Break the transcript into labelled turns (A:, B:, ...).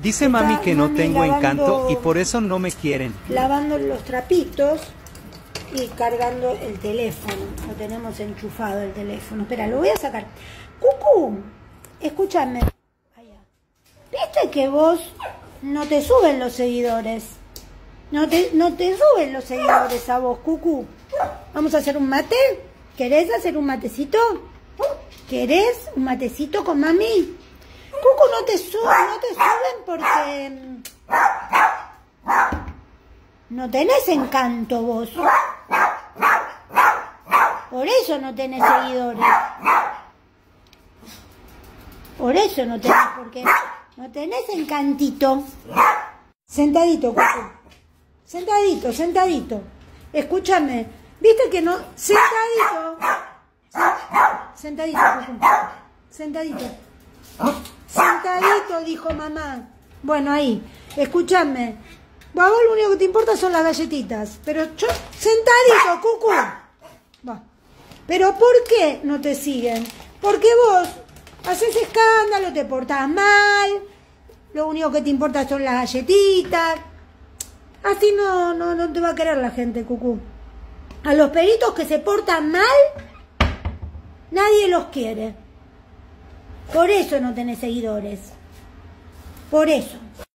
A: Dice mami que no tengo encanto y por eso no me quieren.
B: Lavando los trapitos y cargando el teléfono. Lo tenemos enchufado el teléfono. Espera, lo voy a sacar. Cucú, escúchame. Allá. ¿Viste que vos no te suben los seguidores? No te suben los seguidores a vos, Cucú. ¿Vamos a hacer un mate? ¿Querés hacer un matecito? ¿Querés un matecito con mami? Cucú, no te suben porque no tenés encanto vos. Por eso no tenés seguidores. Por eso no tenés, porque no tenés encantito. Sentadito, Cucú. Sentadito, sentadito. Escúchame. ¿Viste que no? Sentadito. Sentadito, Cucú. Sentadito. Sentadito, dijo mamá. Bueno, ahí. Escúchame. A vos lo único que te importa son las galletitas. Pero yo... Sentadito, Cucú. Va. Pero ¿por qué no te siguen? Porque vos haces escándalo, te portás mal. Lo único que te importa son las galletitas. Así no te va a querer la gente, Cucú. A los peritos que se portan mal, nadie los quiere. Por eso no tenés seguidores. Por eso.